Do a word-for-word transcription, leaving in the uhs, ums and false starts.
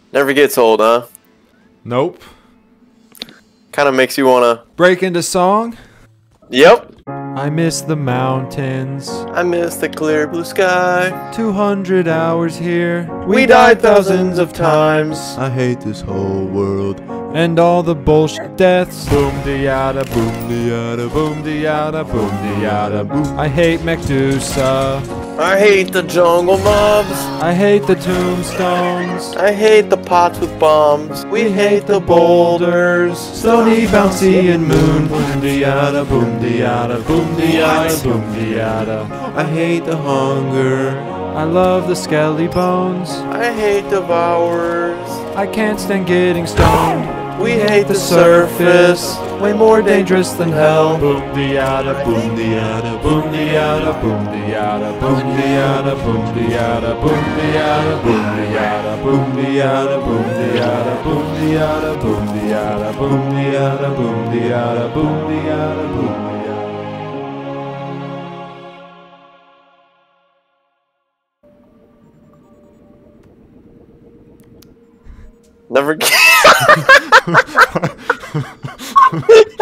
Never gets old, huh? Nope. Kind of makes you wanna. Break into song. Yep. I miss the mountains. I miss the clear blue sky. Two hundred hours here. We died thousands of times. I hate this whole world and all the bullshit deaths. Boom de yada, boom de yada, boom de yada, boom de yada, boom. I hate Medusa. I hate the jungle mobs. I hate the tombstones. I hate the pots with bombs. We hate the boulders, stony, bouncy, and moon. Boom de yada, boom de yada, boom de yada, boom de yada. I hate the hunger. I love the skelly bones. I hate devourers. I can't stand getting stoned. We hate the surface. Way more dangerous than hell. Boom de yada, boom de yada, boom de yada, boom de yada, boom de yada, boom de yada, boom de yada, boom de yada, boom de yada, boom de yada, boom de yada, boom de yada, boom de yada, boom de yada, boom de yada, boom de yada. Never.